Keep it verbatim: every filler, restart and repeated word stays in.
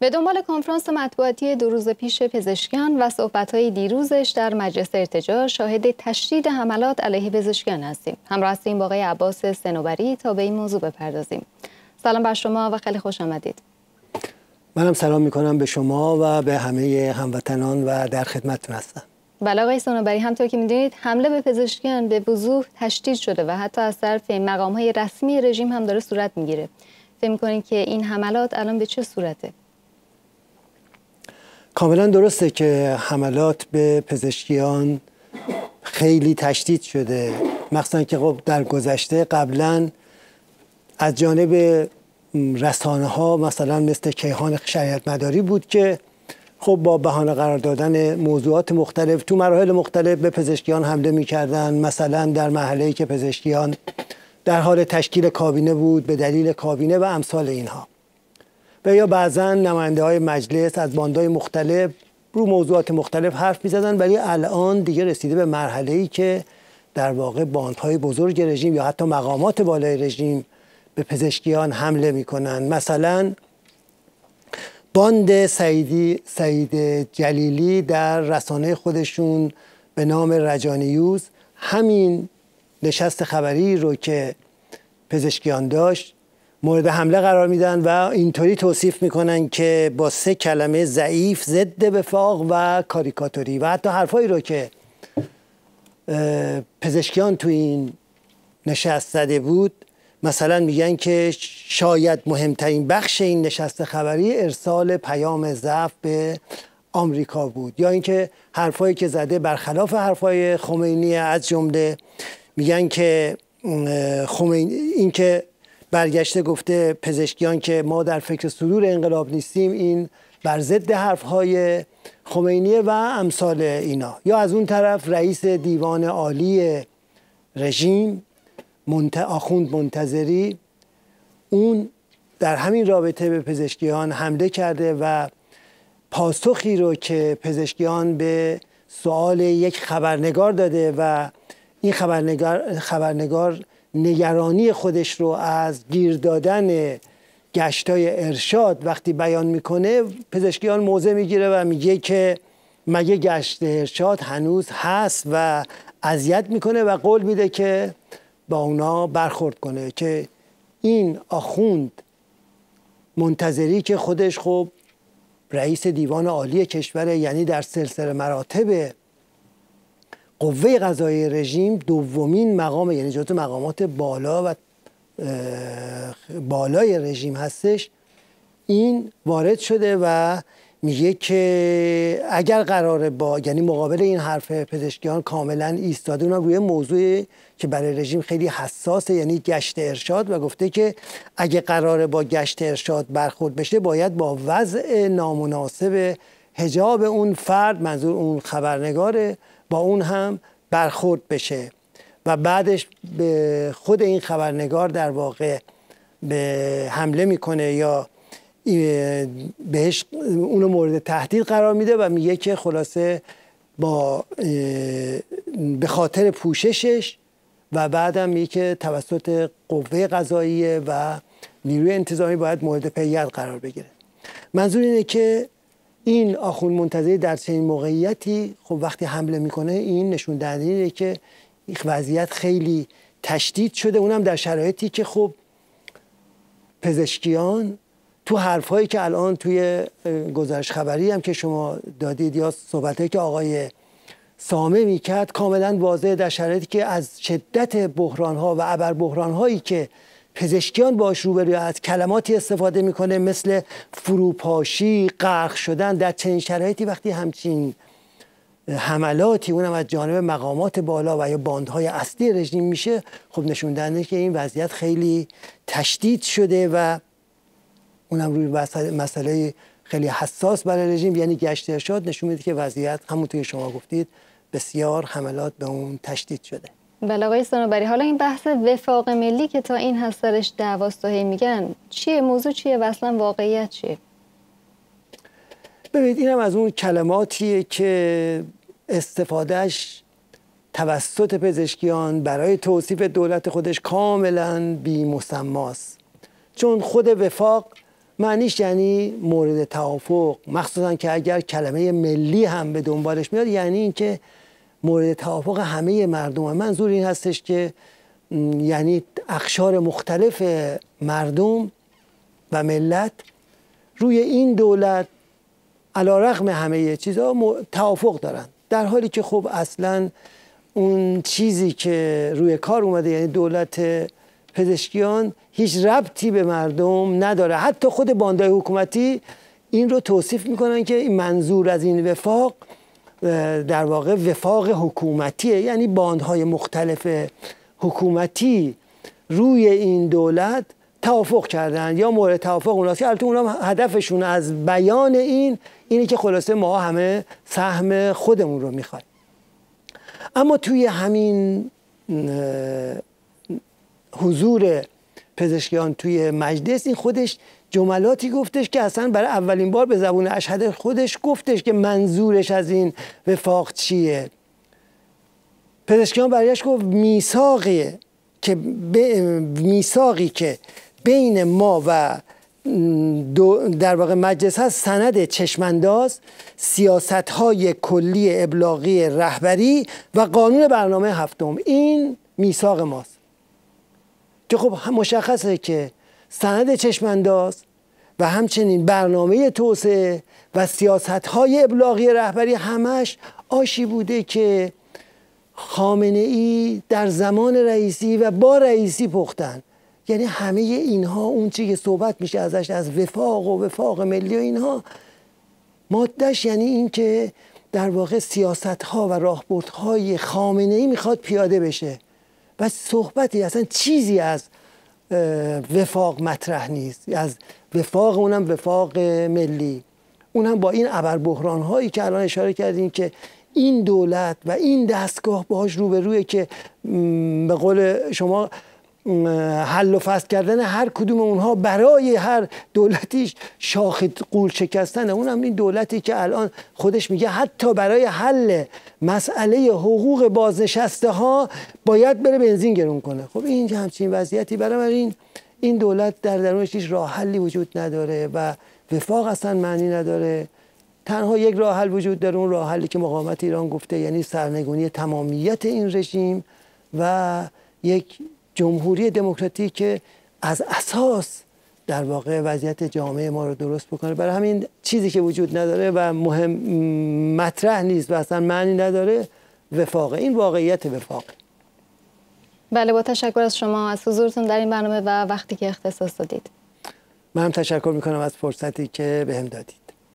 به دنبال کنفرانس مطبوعاتی دو روز پیش پزشکیان و صحبت‌های دیروزش در مجلس ارتجاع شاهد تشدید حملات علیه پزشکیان هستیم. همراه هستیم با آقای عباس صنوبری تا به این موضوع بپردازیم. سلام بر شما و خیلی خوش آمدید. منم سلام میکنم به شما و به همه هموطنان و در خدمتتون هستم. بله آقای صنوبری، همطور که میدونید حمله به پزشکیان به وضوح تشدید شده و حتی از طرف مقام‌های رسمی رژیم هم داره صورت میگیره. فکر می‌کنید که این حملات الان به چه صورته؟ کاملا درسته که حملات به پزشکیان خیلی تشدید شده، مخصوصا که خب در گذشته قبلا از جانب رسانه ها مثلا مثل کیهان شریعت مداری بود که خب با بهانه قرار دادن موضوعات مختلف تو مراحل مختلف به پزشکیان حمله می‌کردن. مثلا در مرحله‌ای که پزشکیان در حال تشکیل کابینه بود به دلیل کابینه و امثال اینها، و یا بعضا نماینده های مجلس از باندهای مختلف رو موضوعات مختلف حرف می‌زدن. ولی الان دیگه رسیده به مرحله‌ای که در واقع باندهای بزرگ رژیم یا حتی مقامات بالای رژیم به پزشکیان حمله میکنن. مثلا باند سعیدی سعید جلیلی در رسانه خودشون به نام رجانیوز همین نشست خبری رو که پزشکیان داشت مورد حمله قرار میدن و اینطوری توصیف میکنن که با سه کلمه ضعیف، ضد وفاق و کاریکاتوری، و حتی حرفایی رو که پزشکیان تو این نشست زده بود مثلا میگن که شاید مهمترین بخش این نشست خبری ارسال پیام ضعف به آمریکا بود، یا اینکه حرفایی که زده برخلاف حرفای خمینی، از جمله میگن که خمینی اینکه برگشته گفته پزشکیان که ما در فکر صدور انقلاب نیستیم، این بر ضد حرفهای خمینی و امثال اینا. یا از اون طرف رئیس دیوان عالی رژیم منت... آخوند منتظری، اون در همین رابطه به پزشکیان حمله کرده و پاسخی رو که پزشکیان به سوال یک خبرنگار داده و این خبرنگار, خبرنگار نگرانی خودش رو از گیر دادن گشتای ارشاد وقتی بیان میکنه، پزشکیان موضع میگیره و میگه که مگه گشت ارشاد هنوز هست و اذیت میکنه و قول میده که با اونا برخورد کنه. که این آخوند منتظری که خودش خب رئیس دیوان عالی کشور، یعنی در سلسله مراتب قوه قضاییه رژیم دومین مقام، یعنی جزو مقامات بالا و بالای رژیم هستش، این وارد شده و میگه که اگر قراره با یعنی مقابل این حرف پزشکیان کاملا ایستاده، اونم روی موضوعی که برای رژیم خیلی حساسه، یعنی گشت ارشاد، و گفته که اگه قراره با گشت ارشاد برخورد بشه باید با وضع نامناسب حجاب اون فرد، منظور اون خبرنگاره، با اون هم برخورد بشه. و بعدش به خود این خبرنگار در واقع به حمله میکنه یا بهش اونو مورد تهدید قرار میده و میگه که خلاصه با به خاطر پوششش و بعدم میگه که توسط قوه قضاییه و نیروی انتظامی باید مورد پیگرد قرار بگیره. منظور اینه که این آخوند منتظری در چنین موقعیتی خب وقتی حمله میکنه، این نشون دهنده اینه که این وضعیت خیلی تشدید شده، اونم در شرایطی که خب پزشکیان تو حرفایی که الان توی گزارش خبری هم که شما دادید یا صحبتایی که آقای سامه میکرد کاملا واضحه، در شرایطی که از شدت بحران‌ها و ابر بحران‌هایی که پزشکیان باش روبروی از کلماتی استفاده میکنه مثل فروپاشی، غرق شدن، در چنین شرایطی وقتی همچین حملاتی اونم از جانب مقامات بالا و یا باندهای اصلی رژیم میشه، خب نشون دهنده که این وضعیت خیلی تشدید شده و اونم روی مسئله خیلی حساس برای رژیم، یعنی گشت ارشاد، نشون میده که وضعیت همونطور که شما گفتید بسیار حملات به اون تشدید شده. بله آقای صنوبری، حالا این بحث وفاق ملی که تا این هست سرش دعواست و هی میگن چیه، موضوع چیه و اصلا واقعیت چیه؟ ببینید اینم از اون کلماتیه که استفادهش توسط پزشکیان برای توصیف دولت خودش کاملا بی مسماست. چون خود وفاق معنیش یعنی مورد توافق، مخصوصا که اگر کلمه ملی هم به دنبالش میاد یعنی اینکه مورد توافق همه مردم. منظور این هستش که یعنی اقشار مختلف مردم و ملت روی این دولت علیرغم همه چیزها توافق دارن، در حالی که خب اصلا اون چیزی که روی کار اومده یعنی دولت پزشکیان هیچ ربطی به مردم نداره. حتی خود باندهای حکومتی این رو توصیف میکنن که این منظور از این وفاق در واقع وفاق حکومتیه، یعنی باندهای مختلف حکومتی روی این دولت توافق کردن یا مورد توافق اوناست. البته اونا هدفشون از بیان این اینه که خلاصه ما همه سهم خودمون رو میخوایم. اما توی همین حضور پزشکیان توی مجلس این خودش جملاتی گفتش که اصلا برای اولین بار به زبون اشهد خودش گفتش که منظورش از این وفاق چیه. پزشکیان برایش گفت میثاقی که میثاقی که بین ما و در واقع مجلس هست سند چشمانداز، سیاست‌های کلی ابلاغی رهبری و قانون برنامه هفتم. این میثاق ماست که خب مشخصه که سند چشمانداز و همچنین برنامه توسعه و سیاست‌های ابلاغی رهبری همش آشی بوده که خامنه ای در زمان رئیسی و با رئیسی پختن. یعنی همه اینها اون چیزی که صحبت میشه ازش از وفاق و وفاق ملی و اینها مادهش یعنی این که در واقع سیاست‌ها و راهبردهای خامنه ای میخواد پیاده بشه و صحبتی اصلا چیزی از وفاق مطرح نیست، از وفاق اونم وفاق ملی، اونم با این ابربحران هایی که الان اشاره کردیم که این دولت و این دستگاه باهاش روبرویه که به قول شما حل و فصل کردن هر کدوم اونها برای هر دولتیش شاخ قول شکستن. اونم این دولتی که الان خودش میگه حتی برای حل مسئله حقوق بازنشسته ها باید بره بنزین گرون کنه. خب این همچین وضعیتی برای این این دولت در درونش هیچ راه حلی وجود نداره و وفاق اصلا معنی نداره. تنها یک راه حل وجود داره، اون راه حلی که مقاومت ایران گفته، یعنی سرنگونی تمامیت این رژیم و یک جمهوری دموکراتیک که از اساس در واقع وضعیت جامعه ما رو درست بکنه. برای همین چیزی که وجود نداره و مهم مطرح نیست و اصلا معنی نداره وفاقه. این واقعیت وفاقه. بله، با تشکر از شما از حضورتون در این برنامه و وقتی که اختصاص دادید. من هم تشکر میکنم از فرصتی که بهم دادید.